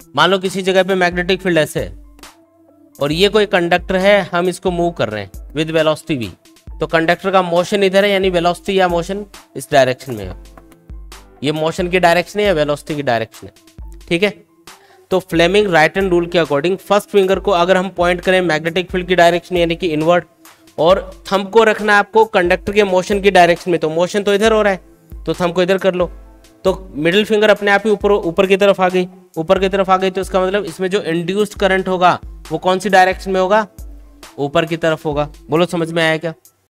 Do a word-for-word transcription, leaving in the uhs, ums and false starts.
मान लो किसी जगह पे मैग्नेटिक फील्ड ऐसे है और ये कोई कंडक्टर है, हम इसको मूव कर रहे हैं विद वेलोसिटी वी, तो कंडक्टर का मोशन इधर है, यानी वेलोसिटी या मोशन इस डायरेक्शन में है। ये मोशन की डायरेक्शन है या वेलोसिटी की डायरेक्शन है, ठीक है। तो फ्लेमिंग राइट हैंड रूल के अकॉर्डिंग फर्स्ट फिंगर को अगर हम पॉइंट करें मैग्नेटिक फील्ड की डायरेक्शन यानी कि इनवर्ड, और थंब को रखना है आपको कंडक्टर के मोशन की डायरेक्शन में, तो मोशन तो इधर हो रहा है तो थंब को इधर कर लो, तो मिडिल फिंगर अपने आप ही ऊपर ऊपर की तरफ आ गई, ऊपर की तरफ आ गई, तो इसका मतलब इसमें जो इंड्यूस्ड करंट होगा वो कौन सी डायरेक्शन में होगा, ऊपर की तरफ होगा। बोलो समझ में आया क्या?